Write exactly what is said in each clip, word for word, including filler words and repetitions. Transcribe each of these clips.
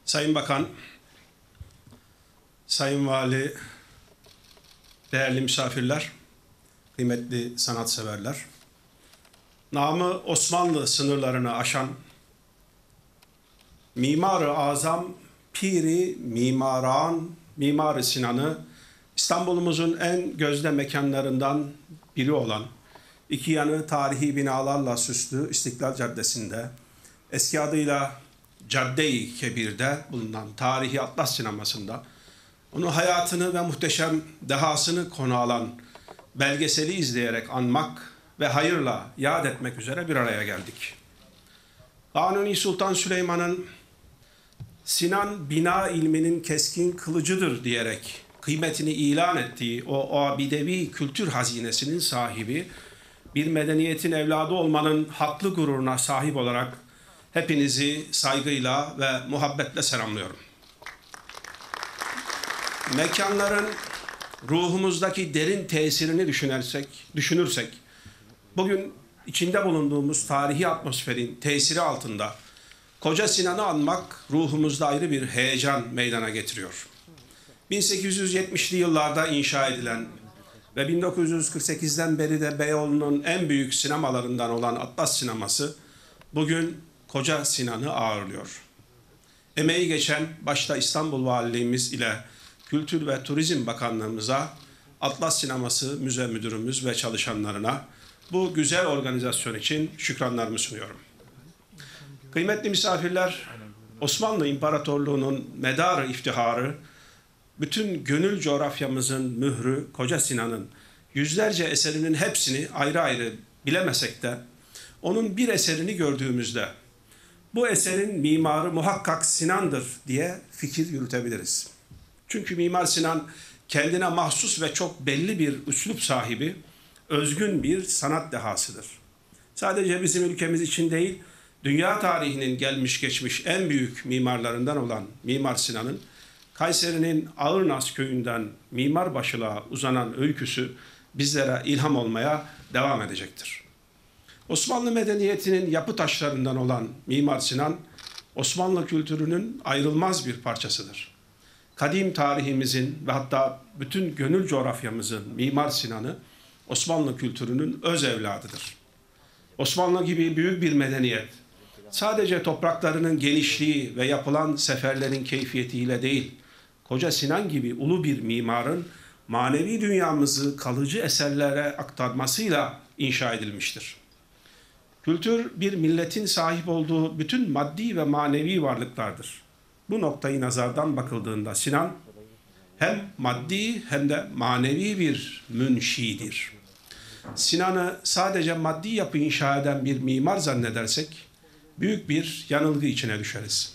Sayın Bakan, Sayın Vali, değerli misafirler, kıymetli sanatseverler, namı Osmanlı sınırlarını aşan Mimar-ı Azam, Piri Mimaran, Mimar-ı Sinan'ı İstanbul'umuzun en gözde mekanlarından biri olan, iki yanı tarihi binalarla süslü İstiklal Caddesi'nde, eski adıyla Cadde-i Kebir'de bulunan tarihi Atlas Sineması'nda, onun hayatını ve muhteşem dehasını konu alan belgeseli izleyerek anmak ve hayırla yad etmek üzere bir araya geldik. Kanuni Sultan Süleyman'ın Sinan bina ilminin keskin kılıcıdır diyerek kıymetini ilan ettiği o abidevi kültür hazinesinin sahibi, bir medeniyetin evladı olmanın haklı gururuna sahip olarak hepinizi saygıyla ve muhabbetle selamlıyorum. Mekanların ruhumuzdaki derin tesirini düşünürsek, düşünürsek, bugün içinde bulunduğumuz tarihi atmosferin tesiri altında Koca Sinan'ı anmak ruhumuzda ayrı bir heyecan meydana getiriyor. bin sekiz yüz yetmişli yıllarda inşa edilen ve bin dokuz yüz kırk sekizden beri de Beyoğlu'nun en büyük sinemalarından olan Atlas Sineması bugün Koca Sinan'ı ağırlıyor. Emeği geçen başta İstanbul Valiliğimiz ile Kültür ve Turizm Bakanlığımıza, Atlas Sineması Müze Müdürümüz ve çalışanlarına bu güzel organizasyon için şükranlarımı sunuyorum. Kıymetli misafirler, Osmanlı İmparatorluğu'nun medarı iftiharı, bütün gönül coğrafyamızın mührü Koca Sinan'ın yüzlerce eserinin hepsini ayrı ayrı bilemesek de, onun bir eserini gördüğümüzde, bu eserin mimarı muhakkak Sinan'dır diye fikir yürütebiliriz. Çünkü Mimar Sinan kendine mahsus ve çok belli bir üslup sahibi, özgün bir sanat dehasıdır. Sadece bizim ülkemiz için değil, dünya tarihinin gelmiş geçmiş en büyük mimarlarından olan Mimar Sinan'ın, Kayseri'nin Ağırnaz köyünden Mimarbaşı'la uzanan öyküsü bizlere ilham olmaya devam edecektir. Osmanlı medeniyetinin yapı taşlarından olan Mimar Sinan, Osmanlı kültürünün ayrılmaz bir parçasıdır. Kadim tarihimizin ve hatta bütün gönül coğrafyamızın Mimar Sinan'ı Osmanlı kültürünün öz evladıdır. Osmanlı gibi büyük bir medeniyet, sadece topraklarının genişliği ve yapılan seferlerin keyfiyetiyle değil, Koca Sinan gibi ulu bir mimarın manevi dünyamızı kalıcı eserlere aktarmasıyla inşa edilmiştir. Kültür bir milletin sahip olduğu bütün maddi ve manevi varlıklardır. Bu noktayı nazardan bakıldığında Sinan hem maddi hem de manevi bir münşidir. Sinan'ı sadece maddi yapı inşa eden bir mimar zannedersek büyük bir yanılgı içine düşeriz.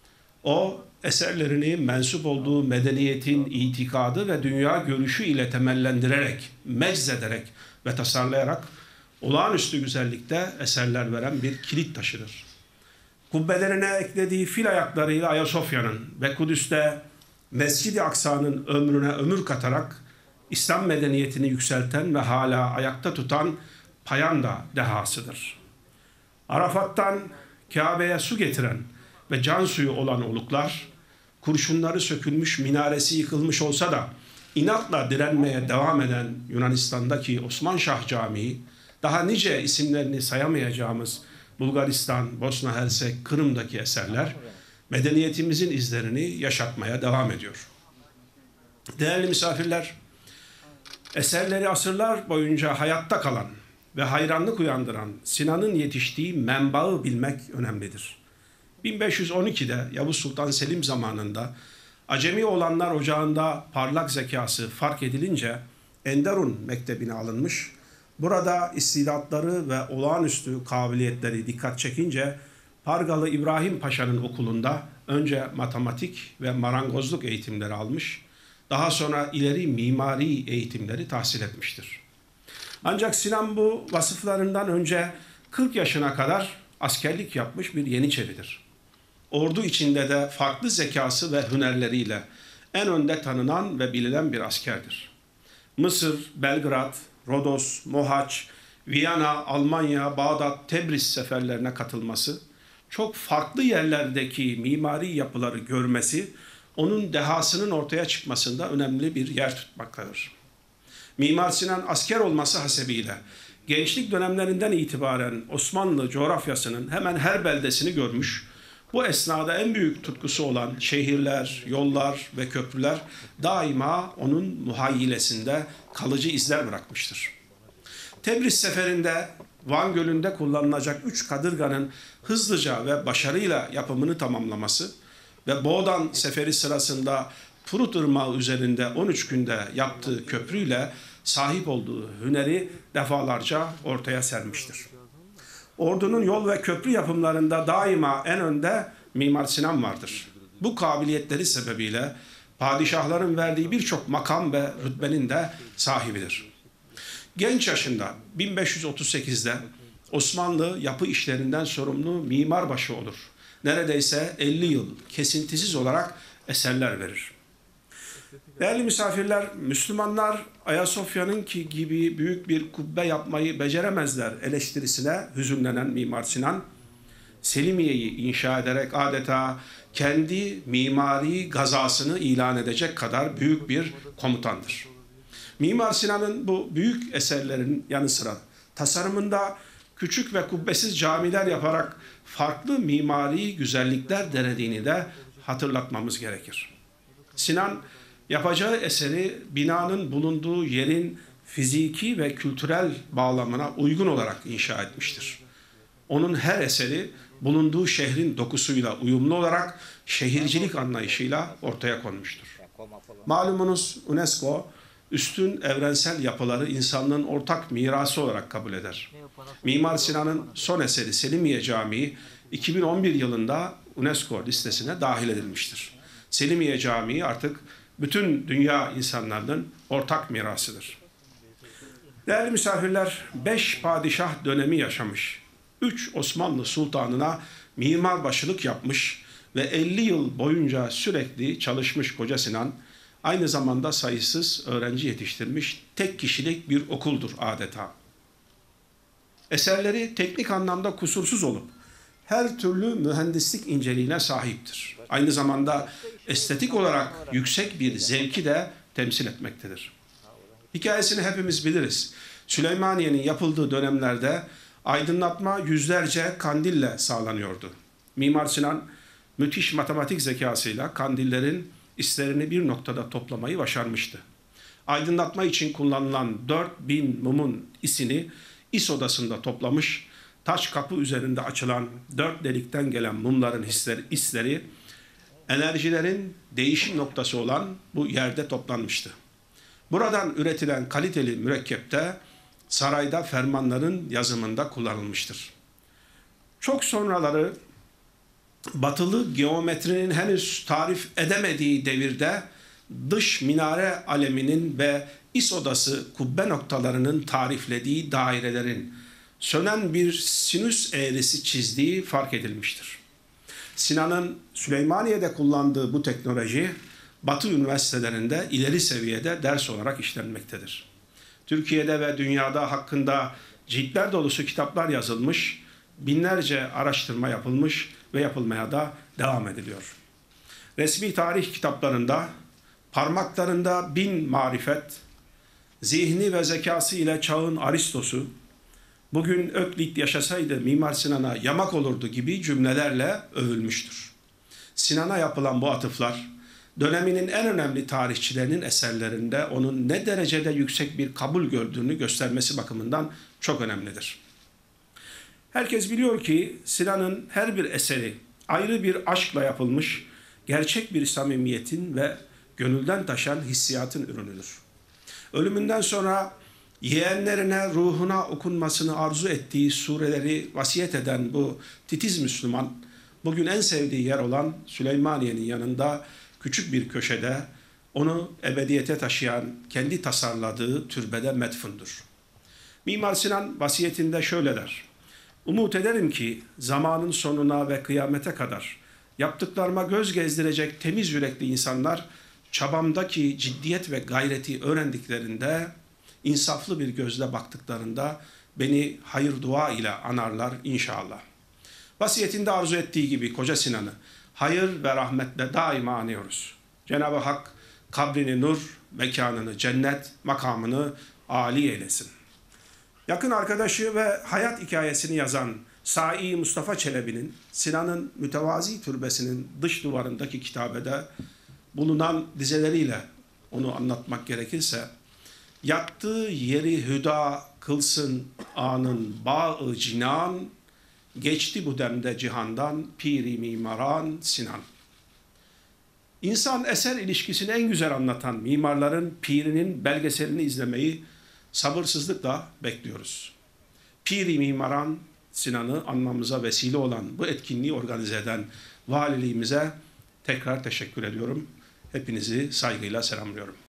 O eserlerini mensup olduğu medeniyetin itikadı ve dünya görüşü ile temellendirerek, meczederek ve tasarlayarak olağanüstü güzellikte eserler veren bir kilit taşıdır. Kubbelerine eklediği fil ayaklarıyla Ayasofya'nın ve Kudüs'te Mescid-i Aksa'nın ömrüne ömür katarak İslam medeniyetini yükselten ve hala ayakta tutan payanda dehasıdır. Arafat'tan Kabe'ye su getiren ve can suyu olan oluklar, kurşunları sökülmüş, minaresi yıkılmış olsa da inatla direnmeye devam eden Yunanistan'daki Osman Şah Camii, daha nice isimlerini sayamayacağımız Bulgaristan, Bosna Hersek, Kırım'daki eserler medeniyetimizin izlerini yaşatmaya devam ediyor. Değerli misafirler, eserleri asırlar boyunca hayatta kalan ve hayranlık uyandıran Sinan'ın yetiştiği menbaı bilmek önemlidir. bin beş yüz on ikide Yavuz Sultan Selim zamanında Acemi olanlar ocağında parlak zekası fark edilince Enderun Mektebi'ne alınmış, burada istidatları ve olağanüstü kabiliyetleri dikkat çekince Pargalı İbrahim Paşa'nın okulunda önce matematik ve marangozluk eğitimleri almış, daha sonra ileri mimari eğitimleri tahsil etmiştir. Ancak Sinan bu vasıflarından önce kırk yaşına kadar askerlik yapmış bir Yeniçeridir. Ordu içinde de farklı zekası ve hünerleriyle en önde tanınan ve bilinen bir askerdir. Mısır, Belgrad, Rodos, Mohaç, Viyana, Almanya, Bağdat, Tebriz seferlerine katılması, çok farklı yerlerdeki mimari yapıları görmesi, onun dehasının ortaya çıkmasında önemli bir yer tutmaktadır. Mimar Sinan asker olması hasebiyle gençlik dönemlerinden itibaren Osmanlı coğrafyasının hemen her beldesini görmüş, bu esnada en büyük tutkusu olan şehirler, yollar ve köprüler daima onun muhayyilesinde kalıcı izler bırakmıştır. Tebriz seferinde Van Gölü'nde kullanılacak üç kadırganın hızlıca ve başarıyla yapımını tamamlaması ve Boğdan seferi sırasında Prut Irmağı üzerinde on üç günde yaptığı köprüyle sahip olduğu hüneri defalarca ortaya sermiştir. Ordunun yol ve köprü yapımlarında daima en önde Mimar Sinan vardır. Bu kabiliyetleri sebebiyle padişahların verdiği birçok makam ve rütbenin de sahibidir. Genç yaşında bin beş yüz otuz sekizde Osmanlı yapı işlerinden sorumlu mimarbaşı olur. Neredeyse elli yıl kesintisiz olarak eserler verir. Değerli misafirler, Müslümanlar Ayasofya'nınki gibi büyük bir kubbe yapmayı beceremezler eleştirisine hüzünlenen Mimar Sinan, Selimiye'yi inşa ederek adeta kendi mimari gazasını ilan edecek kadar büyük bir komutandır. Mimar Sinan'ın bu büyük eserlerin yanı sıra tasarımında küçük ve kubbesiz camiler yaparak farklı mimari güzellikler denediğini de hatırlatmamız gerekir. Sinan, yapacağı eseri binanın bulunduğu yerin fiziki ve kültürel bağlamına uygun olarak inşa etmiştir. Onun her eseri bulunduğu şehrin dokusuyla uyumlu olarak şehircilik anlayışıyla ortaya konmuştur. Malumunuz UNESCO, üstün evrensel yapıları insanlığın ortak mirası olarak kabul eder. Mimar Sinan'ın son eseri Selimiye Camii iki bin on bir yılında UNESCO listesine dahil edilmiştir. Selimiye Camii artık bütün dünya insanlarının ortak mirasıdır. Değerli misafirler, beş padişah dönemi yaşamış, üç Osmanlı sultanına mimarbaşılık yapmış ve elli yıl boyunca sürekli çalışmış Koca Sinan, aynı zamanda sayısız öğrenci yetiştirmiş tek kişilik bir okuldur adeta. Eserleri teknik anlamda kusursuz olup her türlü mühendislik inceliğine sahiptir. Aynı zamanda estetik olarak yüksek bir zevki de temsil etmektedir. Hikayesini hepimiz biliriz. Süleymaniye'nin yapıldığı dönemlerde aydınlatma yüzlerce kandille sağlanıyordu. Mimar Sinan müthiş matematik zekasıyla kandillerin islerini bir noktada toplamayı başarmıştı. Aydınlatma için kullanılan dört bin mumun isini is odasında toplamış, taş kapı üzerinde açılan dört delikten gelen mumların hisleri, isleri enerjilerin değişim noktası olan bu yerde toplanmıştı. Buradan üretilen kaliteli mürekkep de sarayda fermanların yazımında kullanılmıştır. Çok sonraları batılı geometrinin henüz tarif edemediği devirde dış minare aleminin ve is odası kubbe noktalarının tariflediği dairelerin sönen bir sinüs eğrisi çizdiği fark edilmiştir. Sinan'ın Süleymaniye'de kullandığı bu teknoloji Batı üniversitelerinde ileri seviyede ders olarak işlenmektedir. Türkiye'de ve dünyada hakkında ciltler dolusu kitaplar yazılmış, binlerce araştırma yapılmış ve yapılmaya da devam ediliyor. Resmi tarih kitaplarında parmaklarında bin marifet, zihni ve zekası ile çağın Aristosu, bugün Öklit yaşasaydı Mimar Sinan'a yamak olurdu gibi cümlelerle övülmüştür. Sinan'a yapılan bu atıflar, döneminin en önemli tarihçilerinin eserlerinde onun ne derecede yüksek bir kabul gördüğünü göstermesi bakımından çok önemlidir. Herkes biliyor ki Sinan'ın her bir eseri ayrı bir aşkla yapılmış, gerçek bir samimiyetin ve gönülden taşan hissiyatın ürünüdür. Ölümünden sonra yeğenlerine, ruhuna okunmasını arzu ettiği sureleri vasiyet eden bu titiz Müslüman, bugün en sevdiği yer olan Süleymaniye'nin yanında küçük bir köşede onu ebediyete taşıyan kendi tasarladığı türbede metfundur. Mimar Sinan vasiyetinde şöyle der: "Umut ederim ki zamanın sonuna ve kıyamete kadar yaptıklarıma göz gezdirecek temiz yürekli insanlar çabamdaki ciddiyet ve gayreti öğrendiklerinde, insaflı bir gözle baktıklarında beni hayır dua ile anarlar inşallah. Vasiyetinde arzu ettiği gibi Koca Sinan'ı hayır ve rahmetle daima anıyoruz. Cenab-ı Hak kabrini nur, mekanını cennet, makamını âli eylesin. Yakın arkadaşı ve hayat hikayesini yazan Sai Mustafa Çelebi'nin Sinan'ın mütevazi türbesinin dış duvarındaki kitabede bulunan dizeleriyle onu anlatmak gerekirse, yattığı yeri hüda kılsın anın bağı cinan, geçti bu demde cihandan piri mimaran Sinan. İnsan eser ilişkisini en güzel anlatan mimarların pirinin belgeselini izlemeyi sabırsızlıkla bekliyoruz. Piri mimaran Sinan'ı anmamıza vesile olan bu etkinliği organize eden valiliğimize tekrar teşekkür ediyorum. Hepinizi saygıyla selamlıyorum.